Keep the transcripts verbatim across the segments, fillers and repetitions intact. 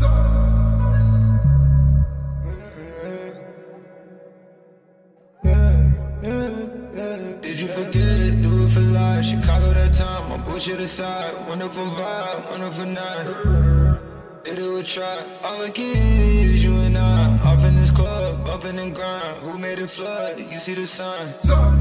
Did you forget? Do it for life. Chicago that time. My bullshit aside. Wonderful vibe, wonderful night. Did it with try. All I get is you and I. Off in this club, bumping and grind. Who made it flood? You see the sign.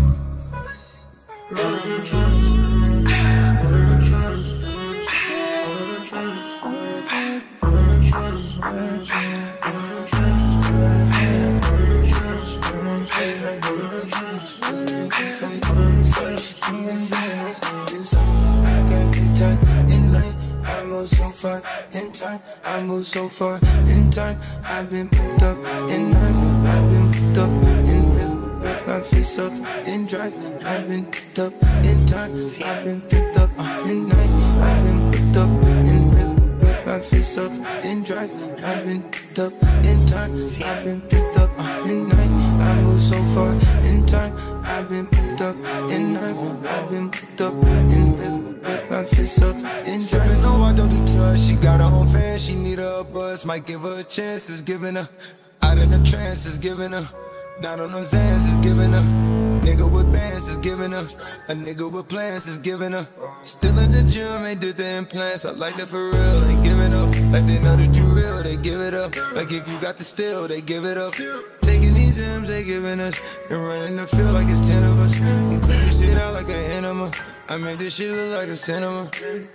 I move so far in time, I move so far in time. I've been picked up in nine, I've been picked up in whip, whip my face up in drive. I've been picked up in time, I've been picked up in nine, I've been picked up in whip, whip my face up in drive. I've been picked up in time, I've been picked up in nine. I move so far in time, I've been picked up in nine, I've been picked up in whip, whip my face up in drive. No, I don't do touch, she got her own fans, she need her a buzz, might give her a chance, it's giving her. Out in the trance, it's giving her. Not on those hands, it's giving her. Nigga with bands, is giving her. A nigga with plans, is giving her. Still in the gym, ain't did the implants. I like that for real, ain't giving up. Like they know that you real, they give it up. Like if you got the steal, they give it up. Taking these M's, they giving us. And running the field like it's ten of us. I'm clearing shit out like an animal. I made this shit look like a cinema.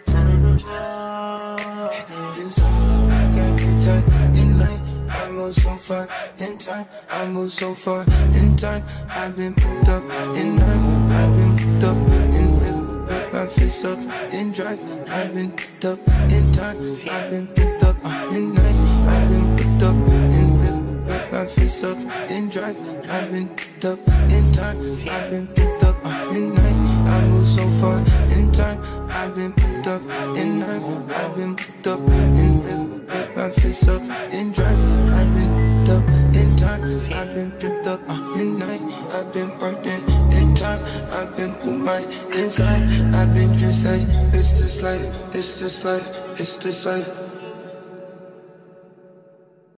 I can't be tight in light. I move so far in time, I move so far in time. I've been picked up in nine, I've been picked up in whip, whip my face up in drive. I've been picked up in time, I've been picked up in nine, I've been picked up in whip, whip my face up in drive. I've been picked up in time, I've been picked up in nine. I move so far in time, I've been picked up in nine, I've been picked up in whip, whip my face up in drive. I've been picked up in time, I've been picked up in night, I've been working in time, I've been put my inside, I've been just like, it's this life, it's this life, it's this life.